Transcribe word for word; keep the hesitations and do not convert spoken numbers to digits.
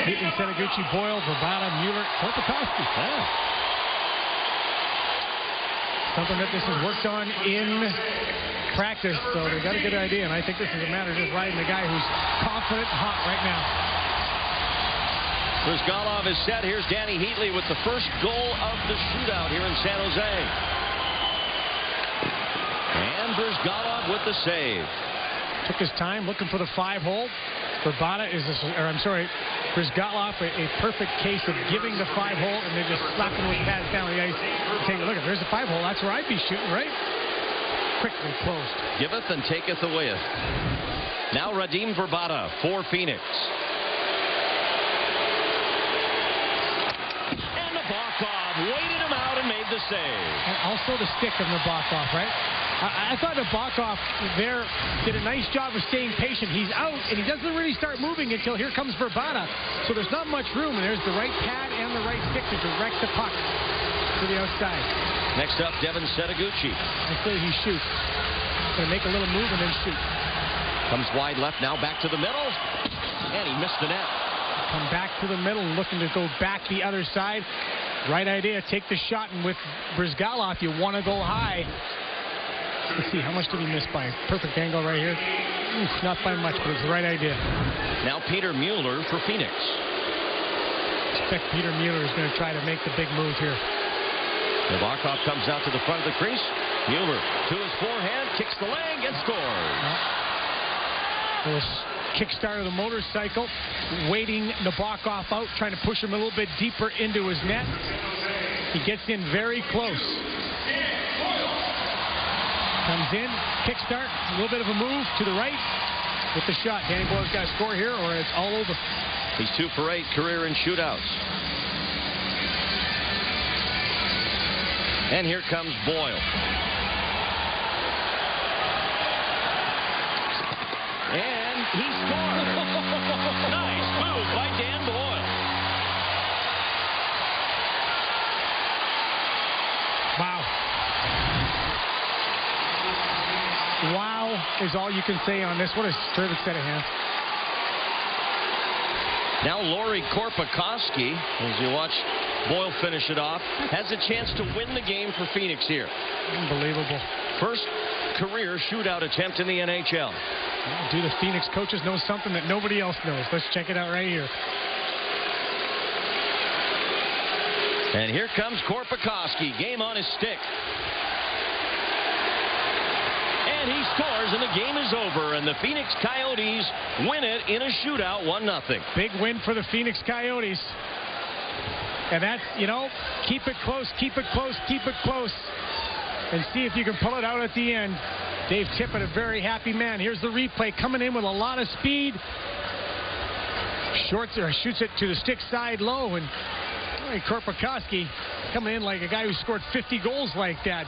Heatley, Setaguchi, Boyle, Verbata, Mueller, Korpikoski. Yeah. Something that this has worked on in practice, so they got a good idea, and I think this is a matter of just riding the guy who's confident and hot right now. Brizgalov is set. Here's Danny Heatley with the first goal of the shootout here in San Jose. And Brizgalov with the save. Took his time looking for the five hole. Verbata is, a, or I'm sorry, Brizgalov, a, a perfect case of giving the five hole and then just slapping with pads down the ice. Saying, look, there's the five hole. That's where I'd be shooting, right? Quickly closed. Giveth and taketh away. Now Radim Verbata for Phoenix. And Nabokov waited him out and made the save. And also the stick of Nabokov, right? I, I thought Nabokov there did a nice job of staying patient. He's out, and he doesn't really start moving until here comes Verbata. So there's not much room, and there's the right pad and the right stick to direct the puck to the outside. Next up, Devin Setaguchi. I say he shoots. Going to make a little move and then shoot. Comes wide left, now back to the middle. And he missed the net. Come back to the middle, looking to go back the other side. Right idea, take the shot, and with Brizgalov, you want to go high. Let's see, how much did he miss by? Perfect angle right here. Oof, not by much, but it's the right idea. Now Peter Mueller for Phoenix. Expect Peter Mueller is going to try to make the big move here. Nabokov comes out to the front of the crease. Mueller to his forehand, kicks the leg, and scores. A little kickstart of the motorcycle, waiting Nabokov out, trying to push him a little bit deeper into his net. He gets in very close. Comes in, kickstart, a little bit of a move to the right with the shot. Danny Boyle's got to score here, or it's all over. He's two for eight career in shootouts. And here comes Boyle. And he scores. Nice move by Dan Boyle. Wow. Wow is all you can say on this. What a terrific set of hands. Now Lauri Korpikoski, as you watch Boyle finish it off, has a chance to win the game for Phoenix here. Unbelievable. First career shootout attempt in the N H L. Well, do the Phoenix coaches know something that nobody else knows? Let's check it out right here. And here comes Korpikoski. Game on his stick. And he scores, and the game is over, and the Phoenix Coyotes win it in a shootout, one nothing. Big win for the Phoenix Coyotes. And that's, you know, keep it close, keep it close, keep it close, and see if you can pull it out at the end. Dave Tippett, a very happy man. Here's the replay, coming in with a lot of speed. Shorts or shoots it to the stick side low, and boy, Korpikoski coming in like a guy who scored fifty goals like that.